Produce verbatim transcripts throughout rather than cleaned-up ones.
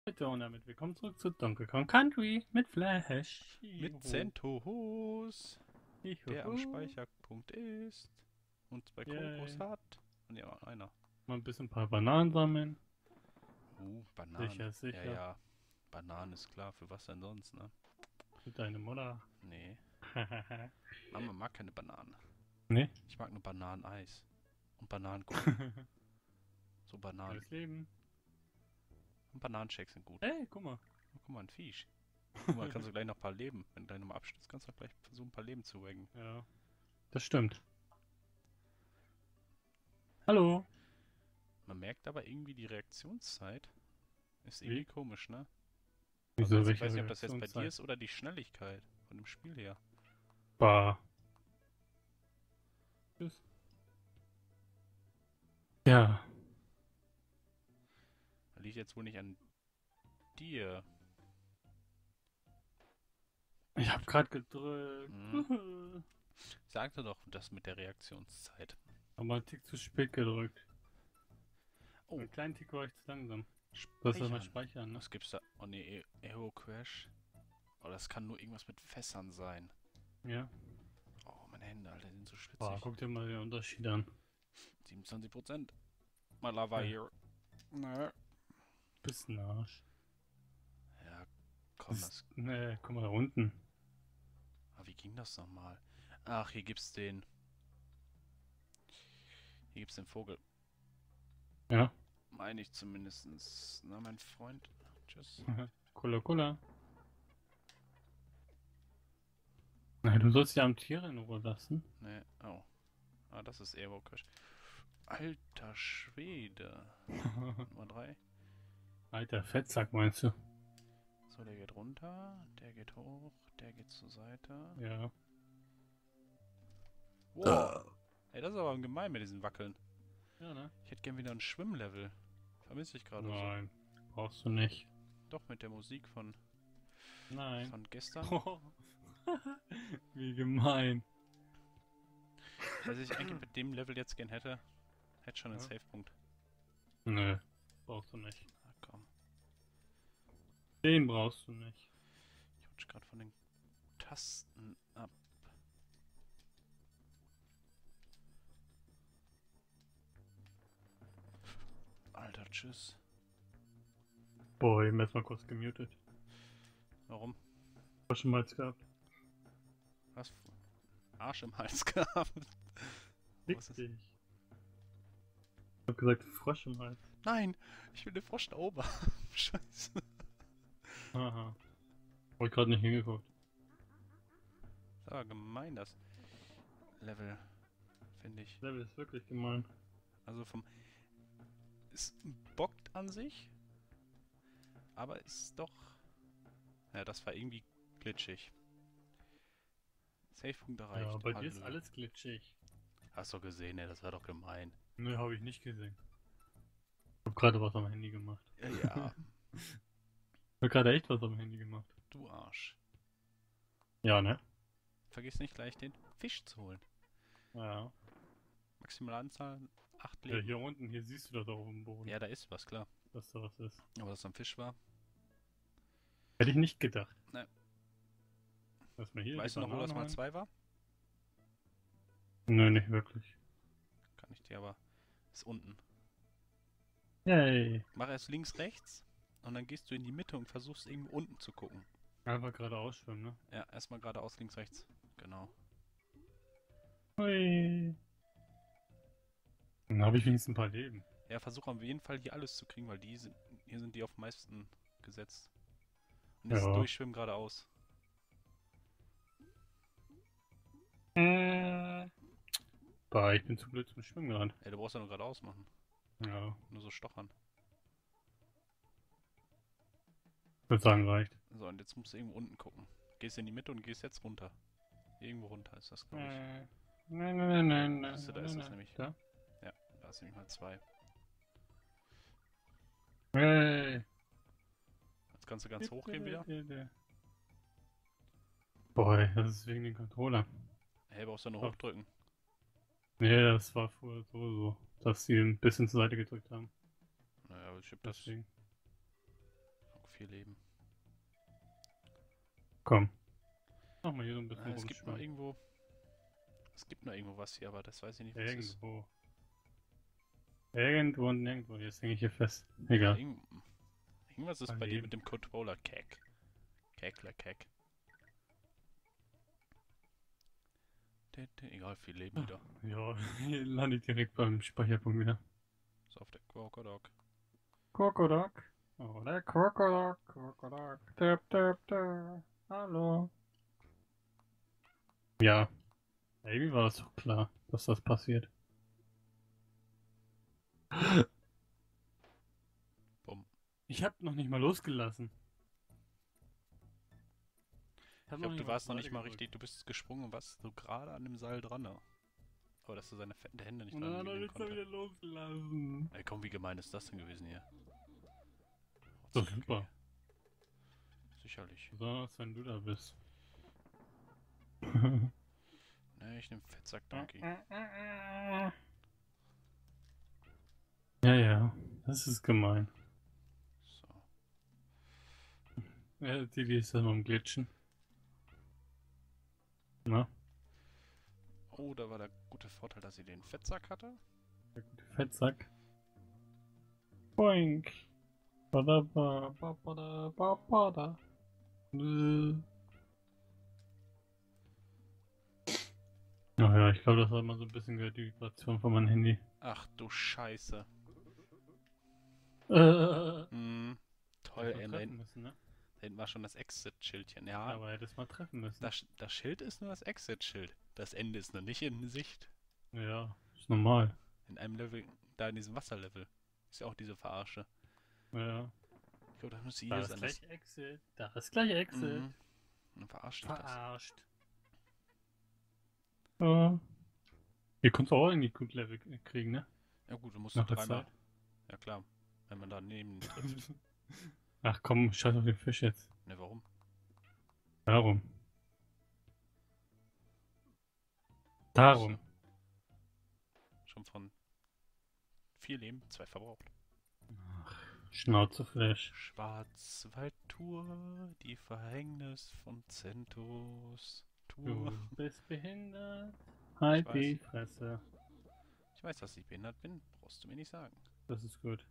Bitte und damit willkommen zurück zu Donkey Kong Country mit Flash. Mit Juhu. Centos, der am Juhu. Speicherpunkt ist und zwei Kokos Yay. hat. Und ja, einer. Mal ein bisschen ein paar Bananen sammeln. Uh, Bananen. Sicher, Ja, sicher. ja. Bananen ist klar. Für was denn sonst, ne? Mit deiner Mutter. Nee. Mama mag keine Bananen. Ne? Ich mag nur Bananeneis. Und Bananenkuchen. So Bananen. Neues Leben. Und Bananenshakes sind gut. Hey, guck mal. Oh, guck mal, ein Viech. Guck mal, kannst du gleich noch ein paar Leben. Wenn du gleich nochmal abstürzt, kannst du gleich versuchen, ein paar Leben zu waggen. Ja, das stimmt. Hallo. Man merkt aber irgendwie die Reaktionszeit. Ist irgendwie Wie? komisch, ne? Also Wieso, jetzt, ich welche weiß nicht, ob das jetzt bei dir Reaktionszeit? ist oder die Schnelligkeit von dem Spiel her. Bah. Tschüss. Ja. Das liegt jetzt wohl nicht an dir. Ich Gut. hab grad gedrückt. Hm. Sagte doch das mit der Reaktionszeit. Aber einen Tick zu spät gedrückt. Oh, Einen kleinen Tick war ich zu langsam. Du sollst mal speichern. speichern, ne? Was gibt's da? Oh ne, Aero Crash. Oh, das kann nur irgendwas mit Fässern sein. Ja. Oh, meine Hände, Alter, die sind so Boah, schwitzig. guck dir mal den Unterschied an. siebenundzwanzig Prozent. My lava Ja, here. Nö. bist ein Arsch. Ja, komm, Das, das. ne, guck mal da unten. Ah, wie ging das nochmal? Ach, hier gibt's den. Hier gibt's den Vogel. Ja. Meine ich zumindestens. Na, mein Freund. Tschüss. Cola, Cola. Na, du sollst die armen Tiere in Ruhe lassen. Ne, oh. Ah, das ist Aero Crash. Alter Schwede. Nummer drei. Alter Fettsack, meinst du? So, der geht runter, der geht hoch, der geht zur Seite. Ja. Wow. Ey, das ist aber gemein mit diesen Wackeln. Ja, ne? Ich hätte gern wieder ein Schwimmlevel. Vermisse ich gerade so. Nein, brauchst du nicht. Doch, mit der Musik von, Nein. von gestern. Wie gemein. Was ich eigentlich mit dem Level jetzt gern hätte, hätte schon einen Ja. Safe-Punkt. Nö, brauchst du nicht. Na komm. Den brauchst du nicht. Ich rutsch gerade von den Tasten ab. Alter, tschüss. Boah, eben erstmal kurz gemutet. Warum? Hast du schon mal gehabt? Was? Arsch im Hals gehabt. Fick Was ist? dich. Ich hab gesagt, Frosch im Hals. Nein! Ich will den Frosch da oben. Scheiße. Haha. Hab ich gerade nicht hingeguckt. Das war gemein, das Level, finde ich. Level ist wirklich gemein. Also vom... Es bockt an sich, aber ist doch... Ja, das war irgendwie glitschig. Safe-Punkt Ja, erreicht. bei dir ist Halleluja. alles glitschig. Hast du gesehen, ne? Das war doch gemein. Nö, habe ich nicht gesehen. Ich hab gerade was am Handy gemacht. Ja, ja, Ich hab gerade echt was am Handy gemacht. du Arsch. Ja, ne? Vergiss nicht gleich den Fisch zu holen. Ja. Maximale Anzahl acht Ja, Leben. hier unten, hier siehst du das auch auf dem Boden, Ja, da ist was, klar. dass da was ist. Aber dass da ein Fisch war. Hätte ich nicht gedacht. Ne. Lass mal hier Weißt die du noch, wo das Bananen mal holen. zwei war? Nö, nicht wirklich. Kann ich dir aber... Ist unten. Yay. Mach erst links, rechts. Und dann gehst du in die Mitte und versuchst irgendwo unten zu gucken. Einfach geradeaus schwimmen, ne? Ja, erstmal geradeaus, links, rechts. Genau. Hui. Dann habe ich wenigstens ein paar Leben. Ja, versuch auf jeden Fall hier alles zu kriegen, weil die sind, hier sind die auf am meisten gesetzt. Und jetzt Ja. durchschwimmen geradeaus. Äh. Bah, ich bin zu blöd zum Schwimmen gerade. Ey, du brauchst ja nur geradeaus machen. Ja, Nur so stochern. ich würde sagen, reicht. So, und jetzt musst du irgendwo unten gucken. Gehst in die Mitte und gehst jetzt runter. Irgendwo runter ist das, glaube ich. Äh. Nein, nein, nein, nein, Siehst du, da nein, ist nein, das nein. nämlich. Da? Ja, da ist nämlich mal zwei. Hey. Jetzt kannst du ganz hoch gehen wieder. Boah, das ist wegen den Controller. Hey, brauchst du nur Oh. hochdrücken. Nee, das war vorher so, so, dass sie ein bisschen zur Seite gedrückt haben. Naja, aber ich hab das. Deswegen. viel Leben. Komm. Mach mal hier so ein bisschen Äh, es gibt noch rumschwimmen. irgendwo... Es gibt noch irgendwo was hier, aber das weiß ich nicht, was es ist. Irgendwo. Irgendwo und nirgendwo. Jetzt hänge ich hier fest. Ja, Egal. irgend, irgendwas ist Mal bei dir leben. mit dem Controller keck. Keckler keck. Dä, dä, Egal, viel Leben wieder. Ja, hier lande ich direkt beim Speicherpunkt wieder. So auf der Krokodok. Krokodok. Oh, der Krokodok. Krokodok. Döp, döp, döp. Hallo. Ja. Irgendwie war das doch klar, dass das passiert. Bumm. Ich hab noch nicht mal losgelassen. Ich glaube, du warst noch nicht mal richtig. Du bist gesprungen und warst so gerade an dem Seil dran. Ne? Aber dass du seine fetten Hände nicht Und dran dann hat er nehmen jetzt mal konnte. wieder losgelassen. Ey, komm, wie gemein ist das denn gewesen hier? So Okay. super. Sicherlich. Besonders wenn du da bist. Ne, ich nehm Fettsack Donkey. Ja, ja. Das ist gemein. So. Ja, die, die ist dann am Glitschen. Na, Oh, da war der gute Vorteil, dass sie den Fettsack hatte. der gute Fettsack. Boink. Bada, ba, ba, bada, ba, bada. Äh. Ach ja, ich glaube, das war mal so ein bisschen gehört, die Vibration von meinem Handy. Ach du Scheiße. Äh. Hm. Toll, Hätte ey. mal Da treffen hinten, müssen, ne? da hinten war schon das Exit-Schildchen. Ja, Ja, aber hätte es mal treffen müssen. das, das Schild ist nur das Exit-Schild. Das Ende ist noch nicht in Sicht. Ja, ist normal. In einem Level, da in diesem Wasserlevel. Ist ja auch diese Verarsche. Ja. Ich glaube, das müsste Da hier ist sein. gleich Exit. Da ist gleich Das, Exit. mhm. Dann verarscht dich das. Verarscht. Ja. Ihr könnt auch irgendwie gut Level kriegen, ne? Ja gut, du musst Nach der dreimal. Zeit. Ja klar. Wenn man daneben trifft. Ach komm, scheiß auf den Fisch jetzt. Ne, warum? Darum. Darum. Schon von vier Leben, zwei verbraucht. Schnauzefleisch. Schwarzwaldtour, die Verhängnis von Zentos Du Tour. bist behindert. Halt Ich die weiß. Fresse. Ich weiß, dass ich behindert bin, brauchst du mir nicht sagen. Das ist gut.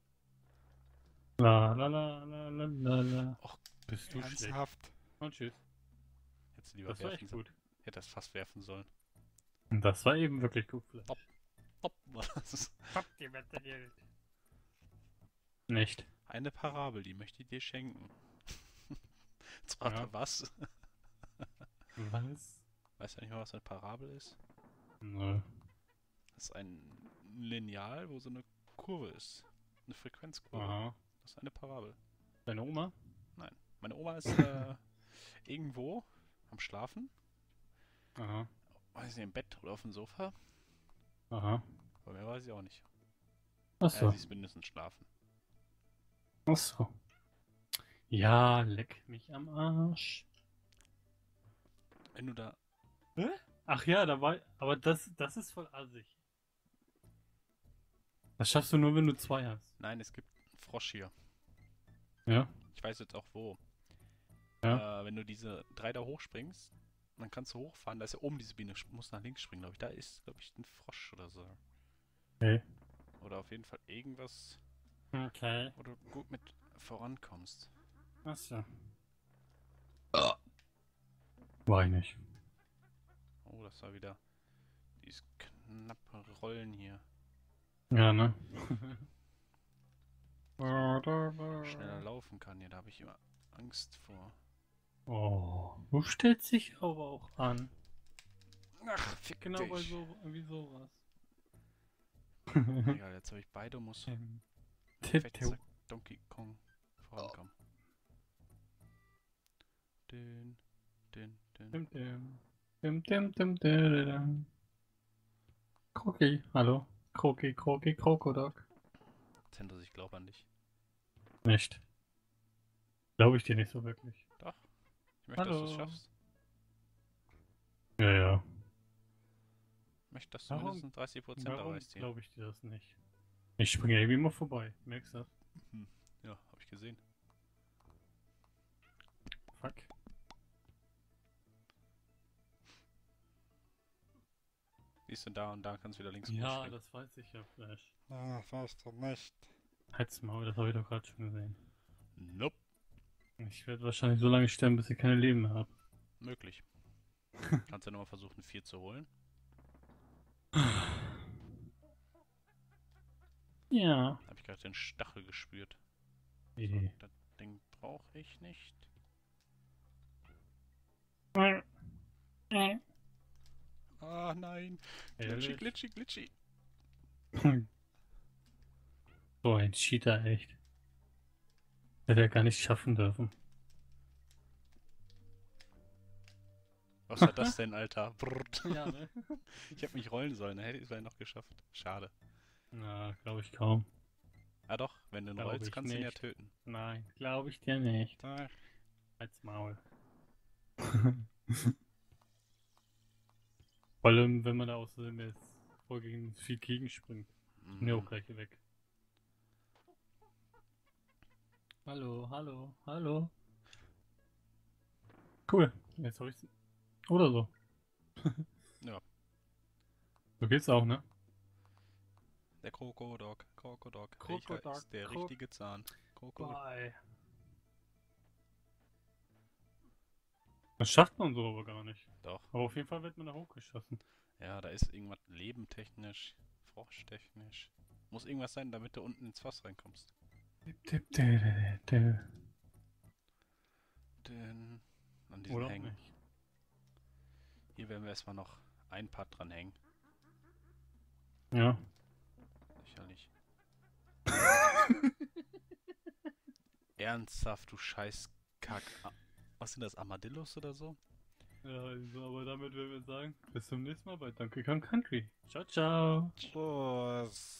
La la la la la la la. Och, Bist du schlecht. ernsthaft? Und tschüss. Hättest du lieber Das war werfen echt sollen. gut. Hätte das fast werfen sollen. Und das war eben wirklich gut. Hopp. Hopp, was? Habt ihr bitte Geld? Nicht. Eine Parabel, die möchte ich dir schenken. Zwar Ja. was? Was? Weißt du nicht mal, was eine Parabel ist? Nö. Das ist ein Lineal, wo so eine Kurve ist. Eine Frequenzkurve. Aha. Das ist eine Parabel. Deine Oma? Meine Oma ist äh, irgendwo am Schlafen. Aha. Weiß nicht, im Bett oder auf dem Sofa. Aha. Aber mehr weiß ich auch nicht. Äh, Achso. sie ist mindestens schlafen. Achso. Ja, leck mich am Arsch. Wenn du da... Ach ja, da war. Aber das, das ist voll assig. Das schaffst du nur, wenn du zwei hast. Nein, es gibt einen Frosch hier. Ja? Ich weiß jetzt auch wo. Ja. Äh, wenn du diese drei da hochspringst, dann kannst du hochfahren. Da ist ja oben diese Biene. Du musst nach links springen, glaube ich. Da ist, glaube ich, ein Frosch oder so. Okay. Oder auf jeden Fall irgendwas, Okay. wo du gut mit vorankommst. Achso. War ich nicht. Oh, das war wieder dieses knappe Rollen hier. Ja, ne? Schneller laufen kann hier, da habe ich immer Angst vor. Oh, du stellst dich aber auch an. Ach, fick Genau dich. bei so, wie sowas. Egal, jetzt habe ich beide und muss Ähm, Fettsack Donkey Kong vorankommen. Dün, dün, dün. Dim, dim. Dim, dim, dim, dim, dim. Kroki, hallo. Kroki, Kroki, Krokodok. Zendros, ich glaube an dich. Nicht. Glaube ich dir nicht so wirklich. Doch. Ich möchte, dass du es Hallo. schaffst. Ja, ja. Ich möchte, dass du Warum- mindestens dreißig Prozent Warum erreichst hier. glaube ich dir das nicht? Ich springe irgendwie immer vorbei. Merkst du das? Hm. Ja, habe ich gesehen. stehst du da und da kannst wieder links Ja, hochspringen. das weiß ich ja, Flash. Ah, weißt du nicht. Halt's Maul, das habe ich doch gerade schon gesehen. Nope. Ich werde wahrscheinlich so lange sterben, bis ich keine Leben mehr habe. Möglich. Kannst du nochmal versuchen, vier zu holen? Ja. Habe ich gerade den Stachel gespürt. So, Eh. das Ding brauche ich nicht. Ah, nein. Glitchy, Ehrlich? glitchy, glitchy. So ein Cheater, echt. Hätte er gar nicht schaffen dürfen. Was war das denn, Alter? Brrrt. Ja, ne? Ich hätte mich rollen sollen, dann hätte ich es vielleicht noch geschafft. Schade. Na, glaube ich kaum. Ah doch, wenn du ihn Glaube rollst, ich kannst du ihn ja nicht. töten. Nein, glaube ich dir nicht. Ach, Halt's Maul. Vor allem, wenn man da außerdem jetzt voll gegen viel gegenspringt. Ich bin ja auch mm. gleich weg. Hallo, hallo, hallo. Cool. Jetzt habe ich's. Oder so. Ja. So geht's auch, ne? Der Krokodok, Krokodok. Krokodok, Welcher ist der Krok- richtige Zahn? Krokodok. Bye. Das schafft man so aber gar nicht. Doch. Aber auf jeden Fall wird man da hochgeschossen. Ja, da ist irgendwas lebentechnisch, froschtechnisch. Muss irgendwas sein, damit du unten ins Fass reinkommst. Tipp, tipp, tipp, tipp, tipp. Denn an diesen Oder auch Hängen. nicht. Hier werden wir erstmal noch ein Part dran hängen. Ja. Sicherlich. Ernsthaft, du scheiß Kack. Ah, was sind das, Armadillos oder so? Ja, also, aber damit würden wir sagen, bis zum nächsten Mal bei Donkey Kong Country. Ciao, ciao. Tschüss.